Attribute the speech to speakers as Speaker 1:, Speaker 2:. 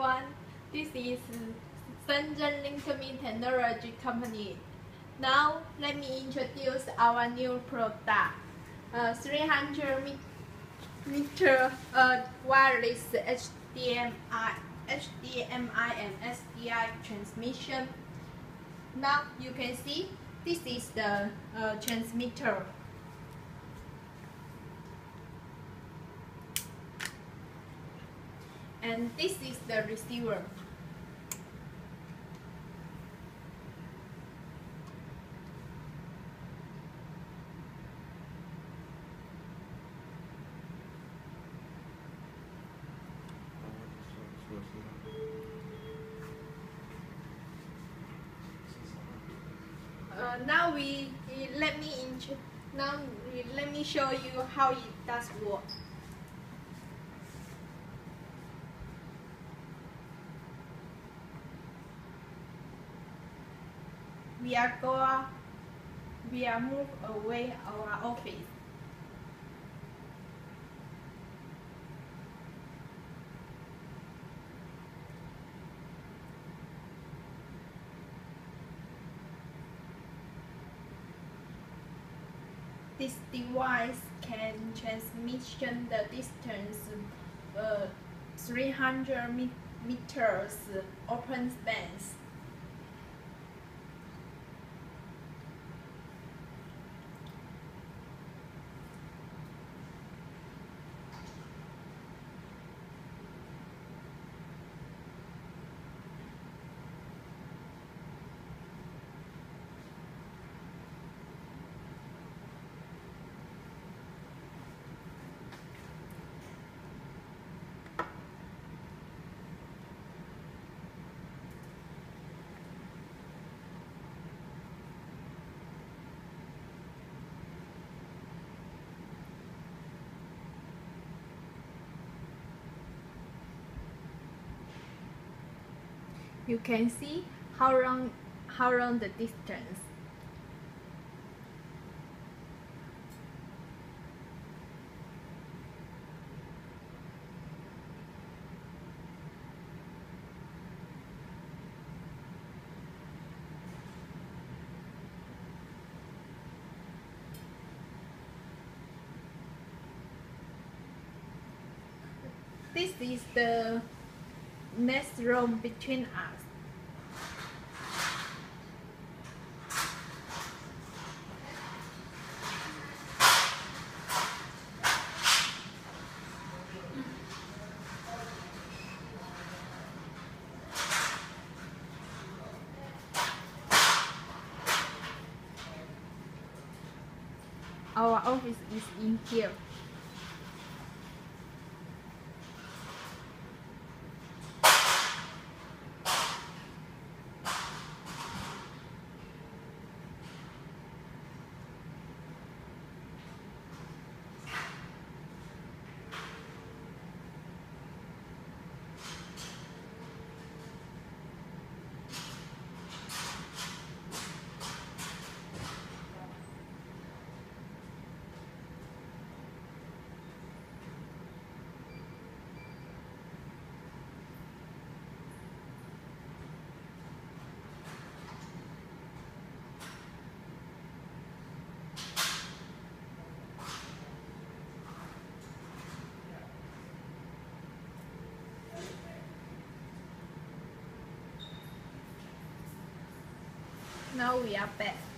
Speaker 1: everyone, this is Shenzhen Link-Me Technology Company. Now let me introduce our new product, 300 meter wireless HDMI and SDI transmission. Now you can see this is the transmitter. And this is the receiver. Now let me show you how it does work. We are move away our office. This device can transmission the distance 300 meters open space. You can see how long the distance. This is the next room between us. Our office is in here. Now we are back.